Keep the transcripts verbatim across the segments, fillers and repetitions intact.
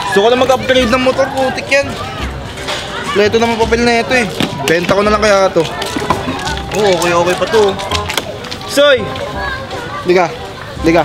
Gusto ko na mag-upgrade ng motor, putik yan. Ito naman papel na ito eh. Benta ko na lang kaya ito. Oo, oh, okay, okay pa to. Soy! Liga, liga.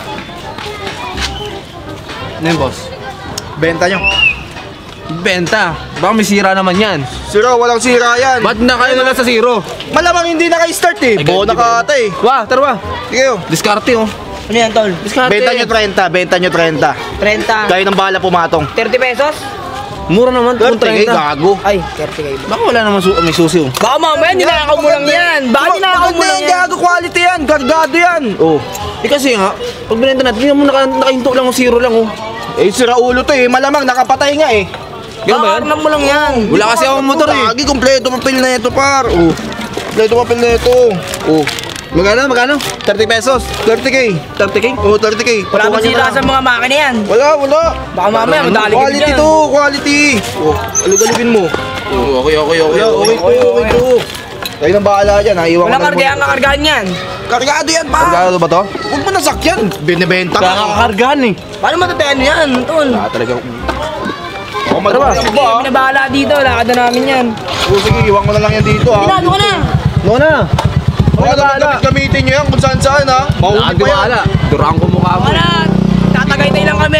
Ano yun, boss? Benta nyo. Benta. Baka may sira naman yan. Sira, walang sira yan. Ba't na kayo na lang sa zero? Malamang hindi naka-start eh. Buo na ka ata eh. Wah, tara ba? Sige oh. Diskarte oh. Ano yan, tol? Diskarte. Benta nyo thirty, benta nyo thirty. thirty. Kayo nang bahala pumatong. thirty pesos? Mura naman. thirty, kayo gago. Ay, thirty kayo. Baka wala naman su may susi oh. Baka mamaya ninakaw mo lang yan. Baka ninakaw mo lang yan. Gago, quality yan. Gargado yan. Oh. Eh kasi nga, pag binenta natin, tingnan mo naka, nakahinto lang o zero lang oh. Eh, sira ulo to eh. Malamang nakapatay nga eh. Ganun ba yan? Baka mo lang yan. Wala kasi akong motor eh. Lagi, kompleto papel na ito par. Oh. Kompleto papel na ito. Oh. Magkano, magkano? thirty pesos. thirty K. thirty K? Oh, thirty K. Wala ba sila sa mga makina yan? Wala, wala. Baka mamaya madali ka Quality dyan. to, quality. Oh, alig-aligin mo. Oh, okay, okay, okay. Wala, okay to, okay to. Kayo nang bahala dyan, ha? Iwan ko Wala na kargahan kakargahan yan. Kargado yan, pa. Kargado ba to? Huwag mo nasakyan. Binibenta ka. Kakakargahan eh. Paano matatayan yan, tol? Ah, talaga. Oh, Tara ba? Sige, binabahala dito. Lakad na namin yan. Oh, sige, iwan ko na lang yan dito, ha? Pinado ka na. No na. Baka naman gamitin nyo yan kung saan saan, ha? Mahuli pa yan. Durang ko mukha mo. Wala. Tatagaytay lang kami.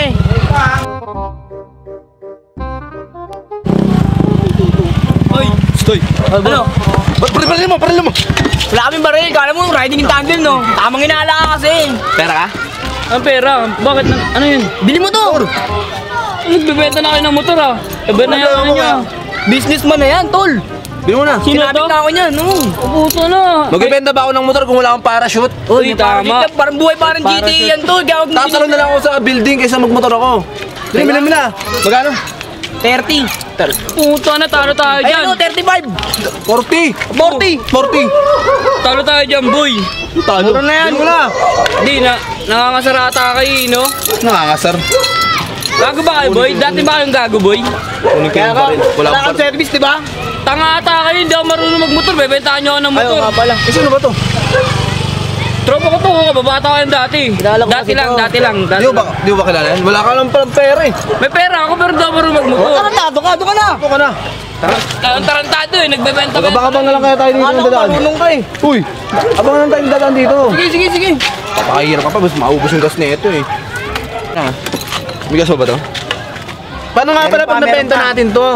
Hoy. Stoy. Ano? Ba't parilin mo, parilin mo? Wala kaming baril. Kala mo riding in tandem, no? Tamang inaala ka kasi. Pera ka? Ang pera? Bakit? Na, ano yun? Bili mo to. Nagbibenta na kayo ng motor ah. Iba na yan ano nyo. Businessman na yan, tol. Bili mo na. Sino Sinabit to? na ako niyan, no? Puto na. Magbibenta ba ako ng motor kung wala akong parachute? Uy, Parang tama. G T A, parang buhay, parang G T A yan, tol. Gawag mo Tatalon na lang ako sa building kaysa magmotor ako. Bili, bili mo na. Magkano? thirty. Puto na, talo tayo Ay, dyan. ano, thirty-five. forty. forty. forty. Talo tayo dyan, boy. Talo. Mura na yan. Bili mo na. Di na, nangangasarata kayo, no? Nangangasar. Gago ba kayo, boy? Dati ba kayong gago, boy? Kunin ko Kaya yung ka, baril. Wala wala akong kang baril. service, di ba? Tanga ata kayo, hindi ako marunong magmotor. Bebentahan nyo ako ng motor. Ayaw nga pala. Eh, sino ba to? Tropa ko to, kababata ko yung dati. Kilala ko Dati kasi lang, to. dati lang, dati Di ba, lang. di ba kilala yan? Wala ka lang palang pera eh. May pera ako pero hindi ako marunong magmotor. Tarantado ka, doon ka na. Ito ka na. Ang tarantado eh, nagbebenta ba? Abang-abang na lang kaya tayo dito Ano, ng dadaan. marunong ka eh. Uy, abang na lang tayo ng dadaan dito. Sige, sige, sige. Papakahirap ka pa, basta maubos yung gas na ito eh. Ah, may gas ba ba to? Paano nga pala Meron pa, pag nabenta meron pa. natin to?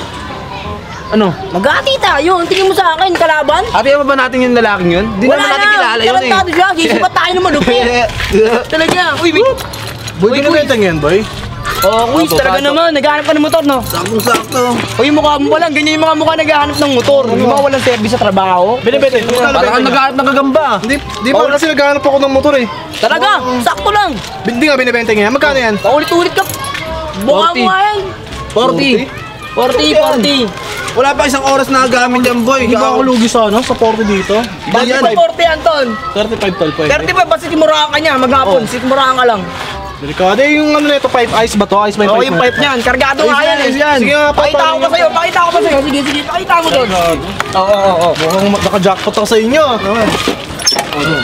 Ano? Mag-ati tayo. Ang tingin mo sa akin, kalaban? Happy ba natin yung lalaking yun? Di naman natin kilala yun eh. Tarantado siya. Sisipat tayo naman, malupit. Talaga. Uy, wait. Boy, binibenta niyan, boy? Oh, quiz Bato, talaga bato. naman. Naghahanap ka ng motor, no? Saktong-sakto. O yung mukha mo pa lang. Ganyan yung mga mukha naghahanap ng motor. Yung mga walang service sa trabaho. Binibenta nyo. Parang kang naghahanap ng gagamba. Hindi, di ba kasi naghahanap ako ng motor eh. Talaga. Sakto lang. Hindi nga binibenta niya. Magkano yan? Paulit-ulit ka. Mukha mo forty. nga yan. forty. forty, forty. Wala pa isang oras na gamit yan, boy. Hindi ba ako lugi sa ano? Sa forty dito? Bakit ba forty, Anton? thirty-five tol pwede. thirty-five, basta simurahan ka niya. Maghapon, simurahan ka lang. Delikado eh, yung ano nito, pipe ice ba to? Ice by Oo, pipe yung mo? pipe niyan. Kargado Ayos nga yan, yan. ayos yan. Sige nga, Pakita ko paano pa sa'yo. Pakita ko pa sa'yo. Sige, sige. Pakita mo doon. Oo, oo, oo. Mukhang naka-jackpot ako sa inyo. Ano?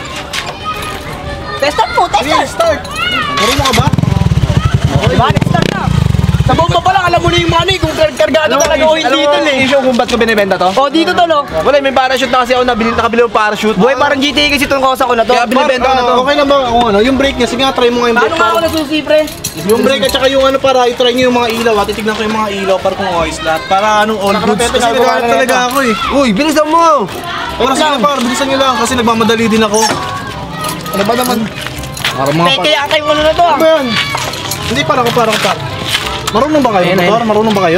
Test up mo, test Sige, up. start. Marunong ka ba? Diba, next start na. Sa bomba pa lang, alam mo na yung money kung kar- kargado talaga o hindi tol eh. issue kung ba't ko binibenta to? O, dito tol oh. Wala, may parachute na kasi ako nabili, nakabili ng parachute. Buhay parang G T A kasi itong kosa ko na to. Kaya binibenta ko na to. Ah, okay na ba? Oo, ano, yung brake niya. Sige nga, try mo nga yung Paano brake. nga ako para- nasusi, pre? Yung brake at saka yung ano para i-try nyo yung mga ilaw. At titignan ko yung mga ilaw para kung ayos lahat. Para anong all goods. Kasi naghahanap talaga ako eh. Uy, bilisan mo! Pero sige na par, bilisan nyo lang kasi nagmamadali din ako. Ano ba naman? Para mga Peke yata yung ano na to ah. Ano ba yan? Hindi, parang ko, parang par. Marunong ba kayo, Ayun, motor? Marunong ba kayo?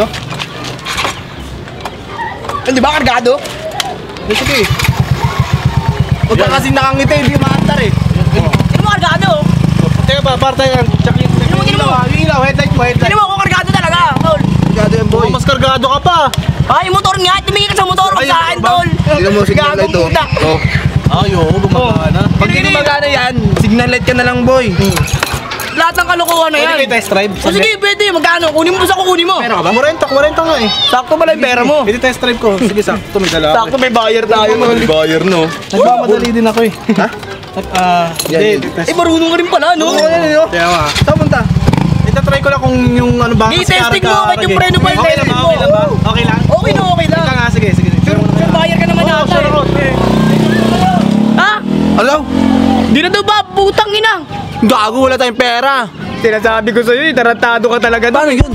Hindi ba kargado? Hindi, sige. Huwag ka kasing nakangiti, hindi maantar eh. Sino mo kargado? Teka ba, par tayo yan. Check yung Sino mo, sino mo? yung ilaw, headlight mo, headlight. Sino mo kung kargado talaga, tol? Sigado yan, boy. Oh, mas kargado ka pa. Ay, yung motor nga. Tumingin ka sa motor. Huwag sa akin, tol. Tignan mo, signal light to. Gagong puta. Oh. Ay, oo, gumagana. Pag di gumagana yan, signal light ka na lang, boy. Lahat ng kalokohan na Pwede yan. kayo test drive? O sige, pwede. Magkano? Kunin mo sa kukunin mo. Meron ka ba? forty, forty nga eh. Sakto pala yung pera mo. Pwede test drive ko. Sige, sakto, may dala. Sakto may buyer tayo. Buyer, no? Nagmamadali din ako eh. Ha? Ah, Yan, hindi. yan. Eh, marunong ka rin pala, no? Oo, yan, yun. Kaya nga. Saan punta? Eh, itatry ko lang kung yung ano ba. I-testing mo kahit yung preno pa yung Okay lang ba? testing mo. Okay lang ba? Okay lang? Okay na, okay lang. Ika nga, sige, sige. Sure, sure buyer ka naman ata eh. Ha? Ano? Di na daw ba? Putang ina. Gago, wala tayong pera. Sinasabi ko sa'yo, eh, tarantado ka talaga. Paano yun?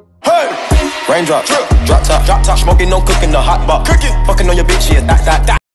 Raindrop, drop top, drop top, smoking, no cooking, the hot box, cooking, fucking on your bitch, yeah, that, that, that.